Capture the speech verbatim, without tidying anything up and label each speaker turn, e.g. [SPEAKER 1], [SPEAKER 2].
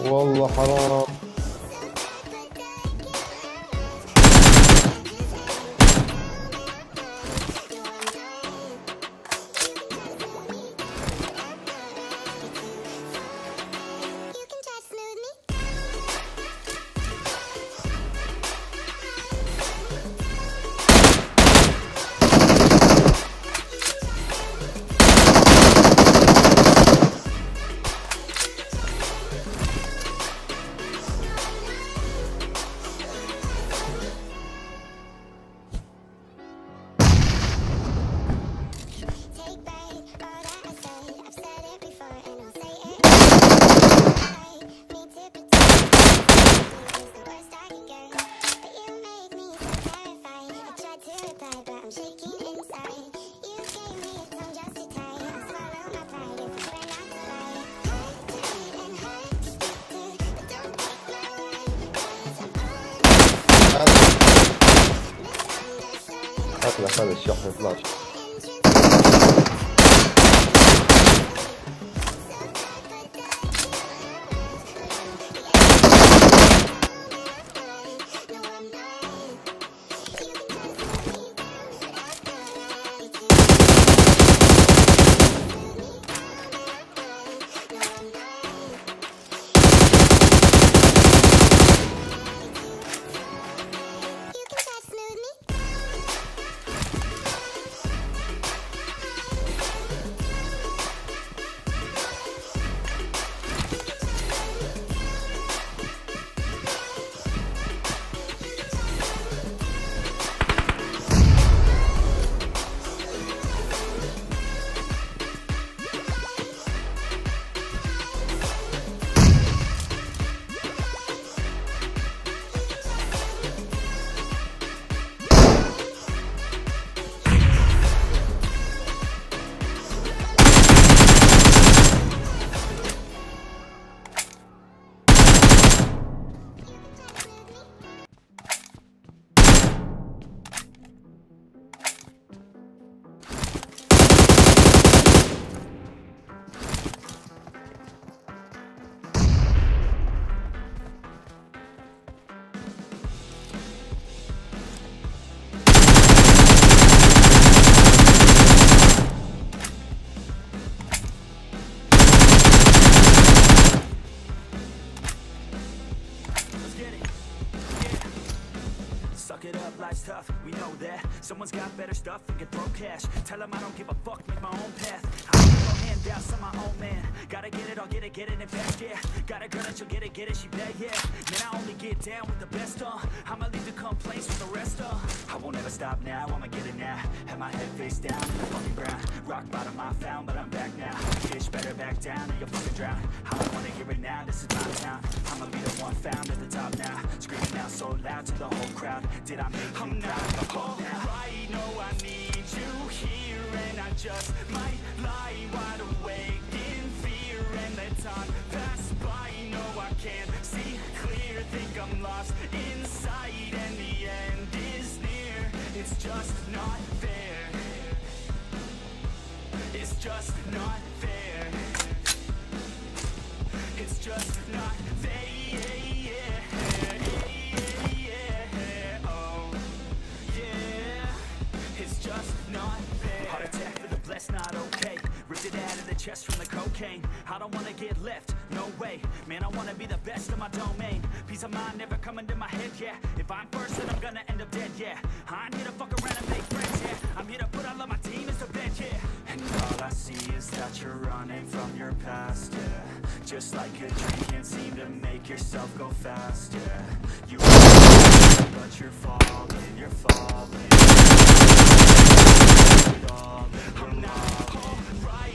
[SPEAKER 1] والله حرام. هات هذا الشحن فلاش.
[SPEAKER 2] Suck it up, life's tough, we know that. Someone's got better stuff and can throw cash. Tell them I don't give a fuck, make my own path. I don't give no handouts, I'm my own man. Gotta get it, I'll get it, get it in fast, yeah. Got a girl that she'll get it, get it, she bad, yeah. Man, I only get down with the best, uh. I'ma leave the complaints with the rest, uh. I won't ever stop now, I'ma get it now. Have my head face down in the fucking ground. Rock bottom I found, but I'm back now. Bitch, better back down or you'll fucking drown. I don't wanna hear it now, this is my town. I'ma be the one found at the top now. Screaming out so loud to the whole crowd. Did I make I'm you not alright, no I need you here. And I just might lie wide awake in fear. And let time pass by, no I can't see clear. Think I'm lost inside and the end is near. It's just not fair. It's just not fair. It's just not fair. Not okay, ripped it out of the chest from the cocaine. I don't wanna get left, no way. Man, I wanna be the best of my domain. Peace of mind never coming to my head, yeah. If I'm first, then I'm gonna end up dead, yeah. I'm here to fuck around and make friends, yeah. I'm here to put all of my team as the bed, yeah. And all I see is that you're running from your past, yeah. Just like a dream, can't seem to make yourself go fast, yeah. You but you're falling, you're falling. I'm not alright.